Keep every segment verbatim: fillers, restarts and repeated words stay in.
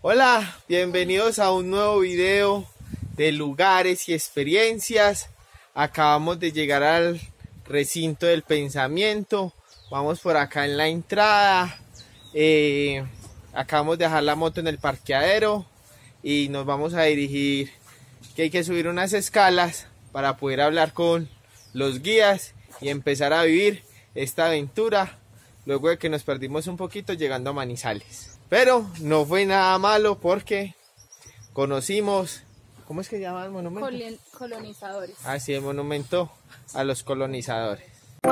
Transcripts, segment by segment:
Hola, bienvenidos a un nuevo video de lugares y experiencias. Acabamos de llegar al recinto del pensamiento. Vamos por acá en la entrada. Eh, acabamos de dejar la moto en el parqueadero y nos vamos a dirigir, que hay que subir unas escalas para poder hablar con los guías y empezar a vivir esta aventura luego de que nos perdimos un poquito llegando a Manizales. Pero no fue nada malo porque conocimos, ¿cómo es que se llama el monumento? Col colonizadores. Ah, sí, el monumento a los colonizadores.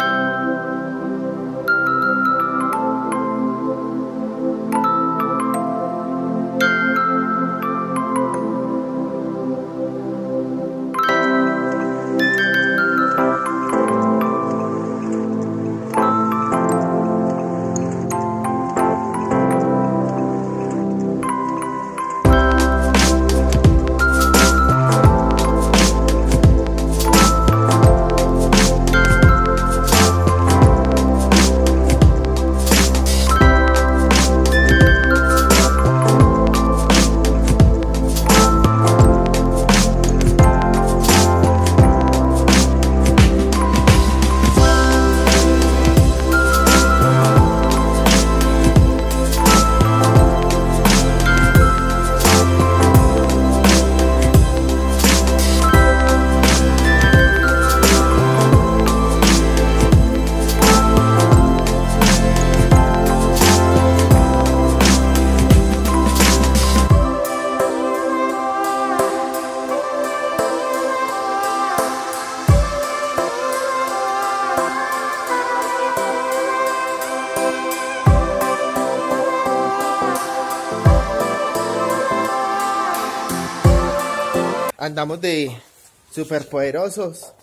Andamos de superpoderosos.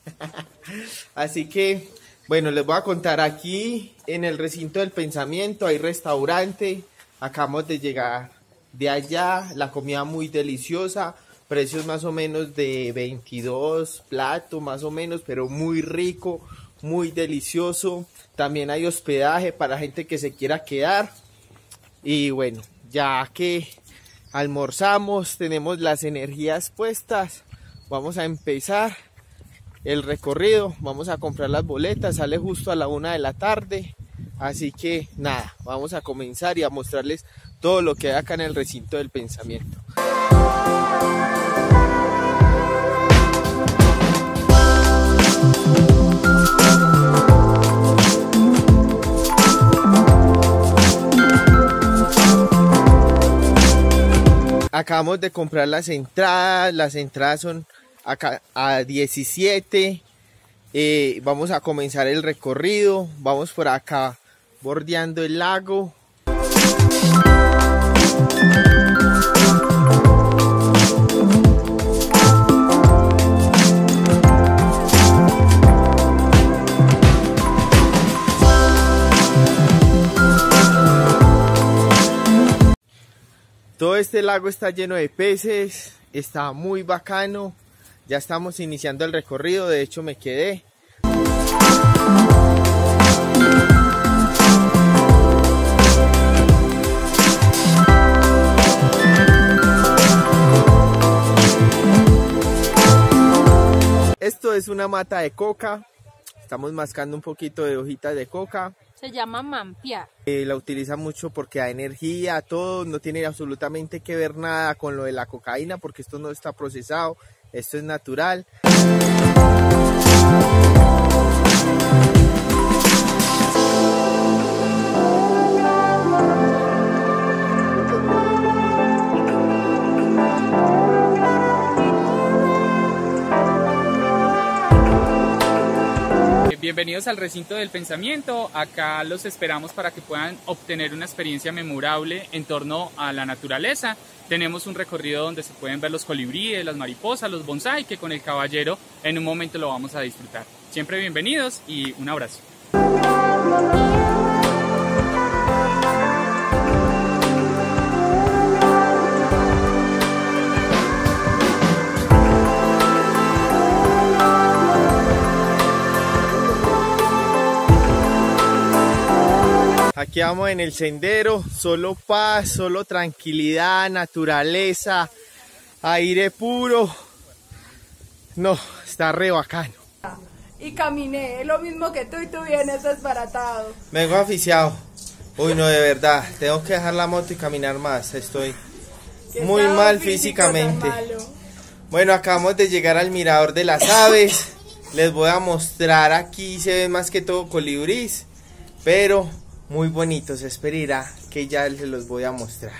Así que, bueno, les voy a contar, aquí en el recinto del pensamiento hay restaurante. Acabamos de llegar de allá, la comida muy deliciosa, precios más o menos de veintidós platos más o menos, pero muy rico, muy delicioso. También hay hospedaje para gente que se quiera quedar. Y bueno, ya que almorzamos, tenemos las energías puestas, vamos a empezar el recorrido. Vamos a comprar las boletas, sale justo a la una de la tarde, así que nada, vamos a comenzar y a mostrarles todo lo que hay acá en el recinto del pensamiento. Acabamos de comprar las entradas, las entradas son acá a diecisiete, eh, vamos a comenzar el recorrido, vamos por acá bordeando el lago. Todo este lago está lleno de peces, está muy bacano. Ya estamos iniciando el recorrido, de hecho me quedé. Esto es una mata de coca, estamos mascando un poquito de hojitas de coca. Se llama mampiar. Eh, la utiliza mucho porque da energía, todo, no tiene absolutamente que ver nada con lo de la cocaína porque esto no está procesado, esto es natural. Bienvenidos al recinto del pensamiento. Acá los esperamos para que puedan obtener una experiencia memorable en torno a la naturaleza. Tenemos un recorrido donde se pueden ver los colibríes, las mariposas, los bonsái, que con el caballero en un momento lo vamos a disfrutar. Siempre bienvenidos y un abrazo. Aquí vamos en el sendero, solo paz, solo tranquilidad, naturaleza, aire puro. No, está re bacano. Y caminé, lo mismo que tú y tú vienes desbaratado. Vengo aficiado. Uy, no, de verdad, tengo que dejar la moto y caminar más. Estoy muy mal físicamente. Bueno, acabamos de llegar al mirador de las aves. Les voy a mostrar, aquí se ven más que todo colibrís, pero muy bonitos. Esperará que ya les los voy a mostrar.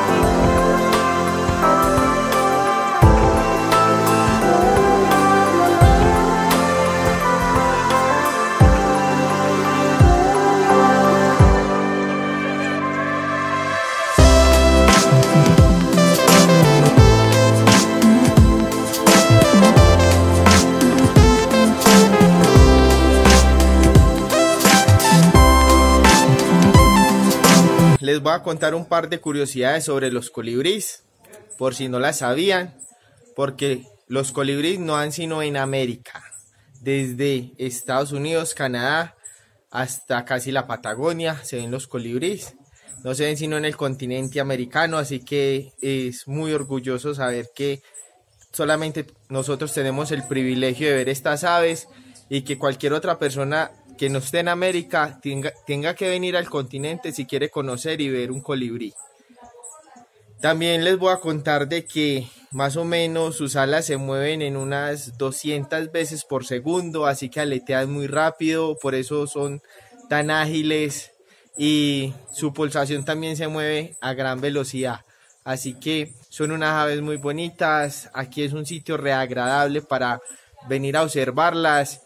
Les voy a contar un par de curiosidades sobre los colibríes, por si no las sabían, porque los colibríes no han sino en América, desde Estados Unidos, Canadá, hasta casi la Patagonia, se ven los colibríes, no se ven sino en el continente americano, así que es muy orgulloso saber que solamente nosotros tenemos el privilegio de ver estas aves y que cualquier otra persona que no esté en América tenga, tenga que venir al continente si quiere conocer y ver un colibrí. También les voy a contar de que más o menos sus alas se mueven en unas doscientas veces por segundo, así que aletean muy rápido, por eso son tan ágiles, y su pulsación también se mueve a gran velocidad. Así que son unas aves muy bonitas. Aquí es un sitio re agradable para venir a observarlas.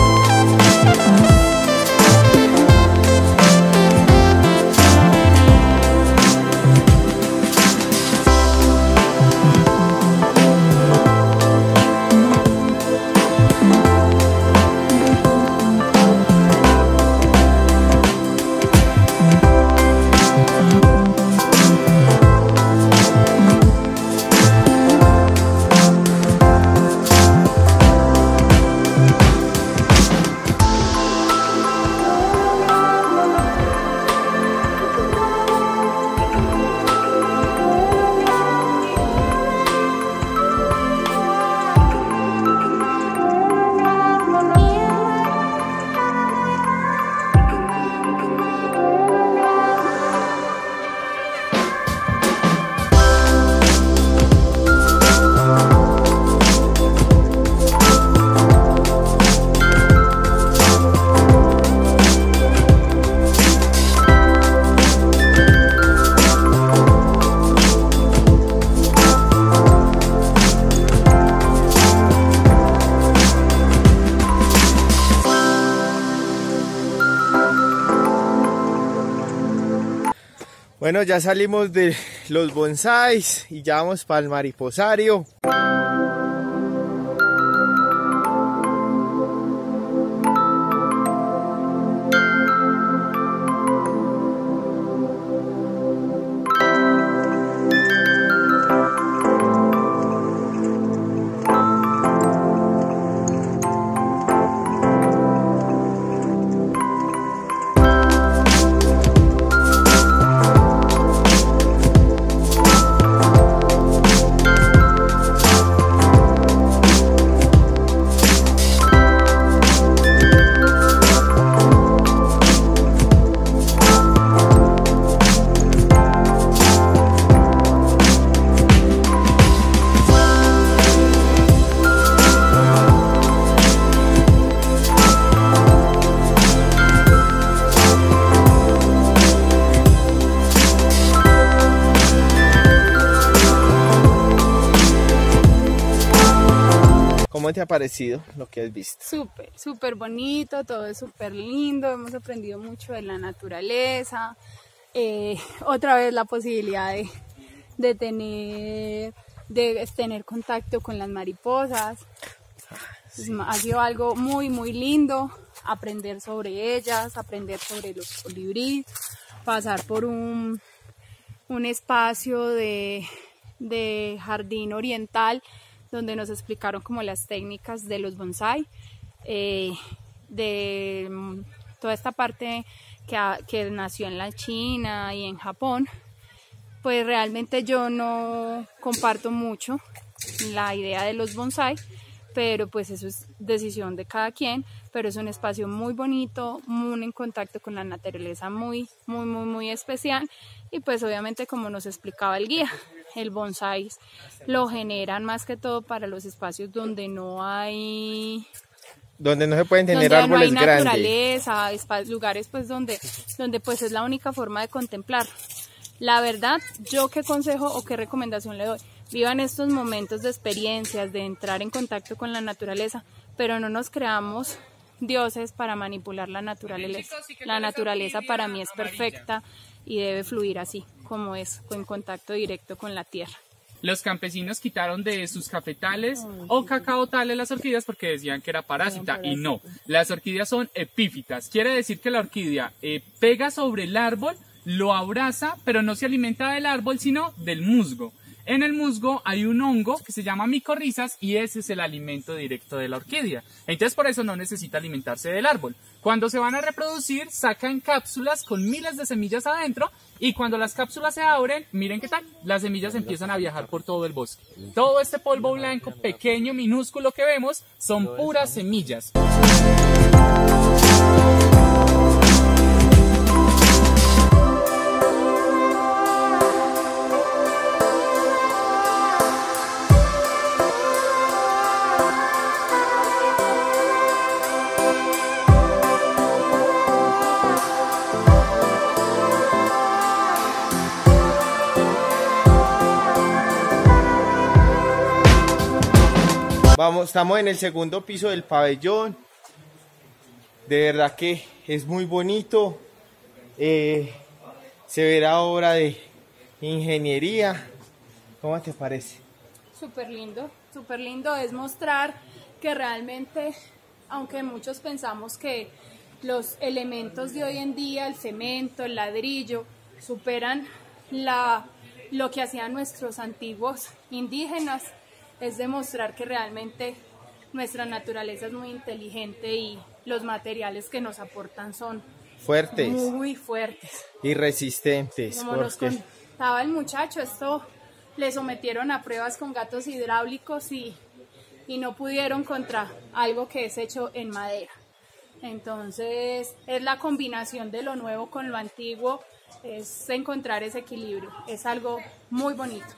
Bueno, ya salimos de los bonsáis y ya vamos para el mariposario. ¿Cómo te ha parecido lo que has visto? Súper, súper bonito, todo es súper lindo, hemos aprendido mucho de la naturaleza, eh, otra vez la posibilidad de, de, tener, de tener contacto con las mariposas. Sí. Ha sido algo muy, muy lindo, aprender sobre ellas, aprender sobre los colibríes, pasar por un, un espacio de, de jardín oriental donde nos explicaron como las técnicas de los bonsái, eh, de toda esta parte que, ha, que nació en la China y en Japón, pues realmente yo no comparto mucho la idea de los bonsai, pero pues eso es decisión de cada quien, pero es un espacio muy bonito, muy en contacto con la naturaleza, muy, muy, muy, muy especial, y pues obviamente como nos explicaba el guía, el bonsai lo generan más que todo para los espacios donde no hay... Donde no se pueden tener donde árboles no hay grandes. naturaleza, lugares pues donde, donde pues es la única forma de contemplar. La verdad, yo qué consejo o qué recomendación le doy: vivan estos momentos de experiencias, de entrar en contacto con la naturaleza, pero no nos creamos dioses para manipular la naturaleza. La naturaleza para mí es perfecta y debe fluir así, como es, en contacto directo con la tierra. Los campesinos quitaron de sus cafetales o cacaotales las orquídeas porque decían que era parásita, y no, las orquídeas son epífitas, quiere decir que la orquídea eh, pega sobre el árbol, lo abraza, pero no se alimenta del árbol sino del musgo. En el musgo hay un hongo que se llama micorrizas y ese es el alimento directo de la orquídea. Entonces por eso no necesita alimentarse del árbol. Cuando se van a reproducir sacan cápsulas con miles de semillas adentro y cuando las cápsulas se abren, miren qué tal, las semillas empiezan a viajar por todo el bosque. Todo este polvo blanco pequeño, minúsculo que vemos son puras semillas. Vamos, estamos en el segundo piso del pabellón. De verdad que es muy bonito. Eh, se verá obra de ingeniería. ¿Cómo te parece? Súper lindo, súper lindo. Es mostrar que realmente, aunque muchos pensamos que los elementos de hoy en día, el cemento, el ladrillo, superan la, lo que hacían nuestros antiguos indígenas, es demostrar que realmente nuestra naturaleza es muy inteligente y los materiales que nos aportan son fuertes, muy fuertes y resistentes. Como nos contaba el muchacho, esto le sometieron a pruebas con gatos hidráulicos y, y no pudieron contra algo que es hecho en madera. Entonces es la combinación de lo nuevo con lo antiguo, es encontrar ese equilibrio, es algo muy bonito.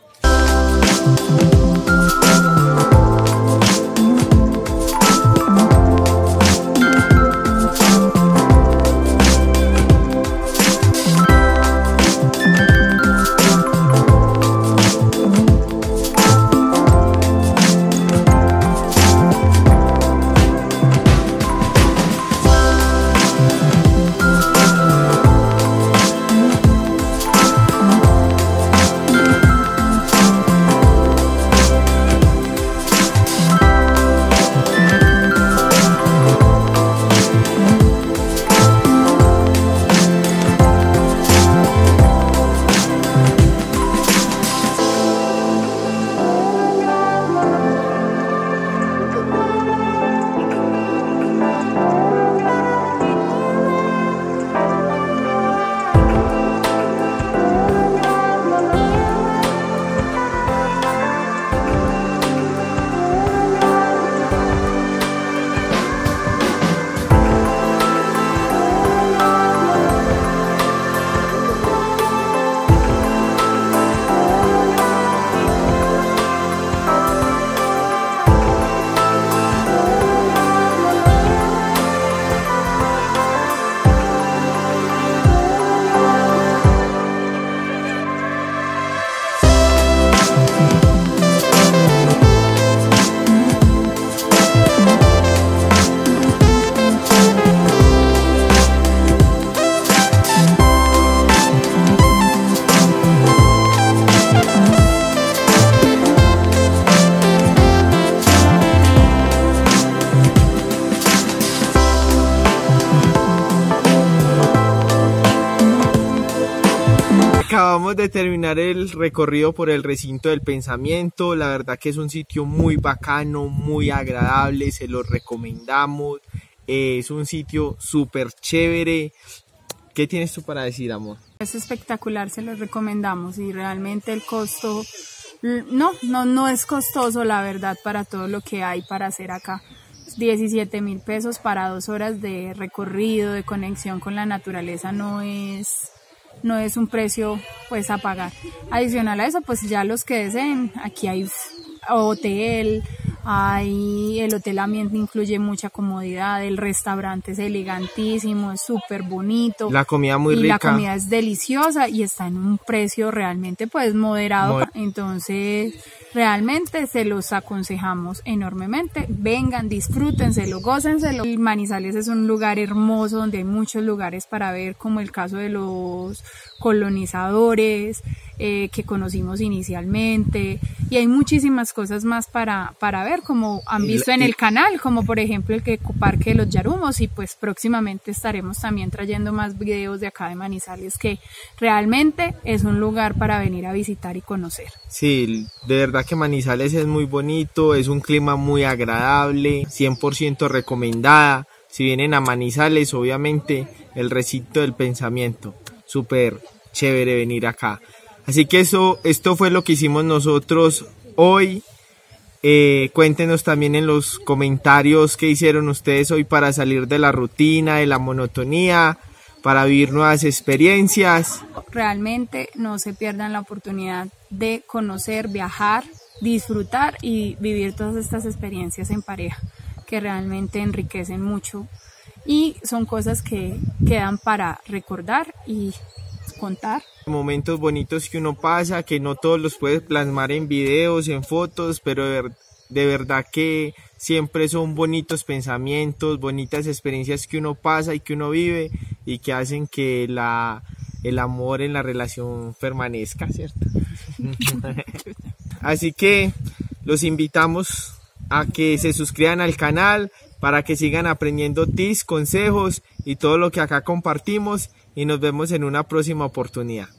Acabamos de terminar el recorrido por el recinto del pensamiento. La verdad que es un sitio muy bacano, muy agradable, se lo recomendamos. Eh, es un sitio súper chévere ¿Qué tienes tú para decir, amor? Es espectacular, se los recomendamos y realmente el costo, no, no, no es costoso la verdad para todo lo que hay para hacer acá. diecisiete mil pesos para dos horas de recorrido, de conexión con la naturaleza no es, no es un precio pues a pagar. Adicional a eso, pues ya los que deseen, aquí hay hotel, hay, el hotel también incluye mucha comodidad, el restaurante es elegantísimo, es súper bonito. La comida muy y rica. La comida es deliciosa y está en un precio realmente pues moderado. Moder Entonces realmente se los aconsejamos enormemente. Vengan, disfrútenselo, gócenselo. Manizales es un lugar hermoso donde hay muchos lugares para ver, como el caso de los colonizadores eh, que conocimos inicialmente, y hay muchísimas cosas más para, para ver, como han visto en el canal, como por ejemplo el que Parque de los Yarumos, y pues próximamente estaremos también trayendo más videos de acá de Manizales, que realmente es un lugar para venir a visitar y conocer. Sí, de verdad que Manizales es muy bonito, es un clima muy agradable, cien por ciento recomendada. Si vienen a Manizales, obviamente el recinto del pensamiento, súper chévere venir acá. Así que eso, esto fue lo que hicimos nosotros hoy. Eh, cuéntenos también en los comentarios qué hicieron ustedes hoy para salir de la rutina, de la monotonía, para vivir nuevas experiencias. Realmente no se pierdan la oportunidad de conocer, viajar, disfrutar y vivir todas estas experiencias en pareja, que realmente enriquecen mucho y son cosas que quedan para recordar y contar. Momentos bonitos que uno pasa, que no todos los puede plasmar en videos, en fotos, pero de, ver, de verdad que siempre son bonitos pensamientos, bonitas experiencias que uno pasa y que uno vive y que hacen que la, el amor en la relación permanezca, ¿cierto? Así que los invitamos a que se suscriban al canal para que sigan aprendiendo tips, consejos y todo lo que acá compartimos, y nos vemos en una próxima oportunidad.